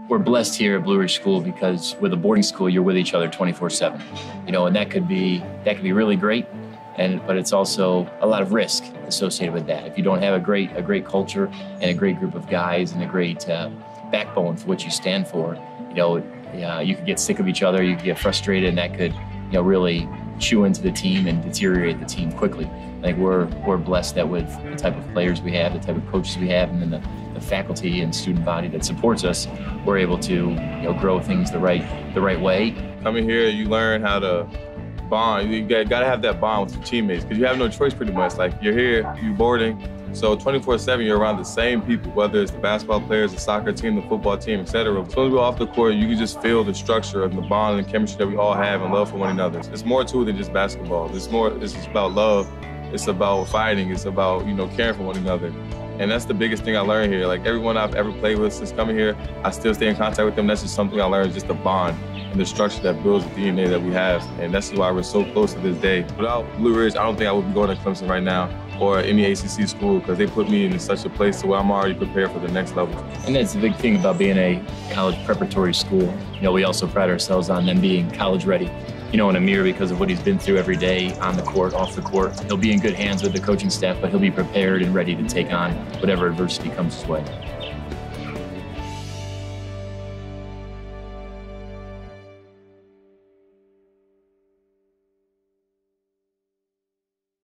we're blessed here at Blue Ridge School because with a boarding school, you're with each other 24/7. You know, and that could be really great, but it's also a lot of risk associated with that. If you don't have a great culture and a great group of guys and a great backbone for what you stand for, you know, you could get sick of each other, you could get frustrated, and that could, you know, really chew into the team and deteriorate the team quickly. I think we're blessed that with the type of players we have, the type of coaches we have, and then the faculty and student body that supports us, we're able to, you know, grow things the right way. Coming here, you learn how to bond. You gotta have that bond with your teammates because you have no choice pretty much. Like, you're here, you're boarding, so 24/7 you're around the same people, whether it's the basketball players, the soccer team, the football team, etc. As soon as we're off the court, you can just feel the structure and the bond and chemistry that we all have and love for one another. It's more to it than just basketball. It's just about love. It's about fighting. It's about, you know, caring for one another. And that's the biggest thing I learned here. Like, everyone I've ever played with since coming here, I still stay in contact with them. That's just something I learned, just the bond and the structure that builds the DNA that we have. And that's why we're so close to this day. Without Blue Ridge, I don't think I would be going to Clemson right now or any ACC school, because they put me in such a place to where I'm already prepared for the next level. And that's the big thing about being a college preparatory school. You know, we also pride ourselves on them being college ready. You know, in Amir, because of what he's been through every day on the court, off the court, he'll be in good hands with the coaching staff, but he'll be prepared and ready to take on whatever adversity comes his way.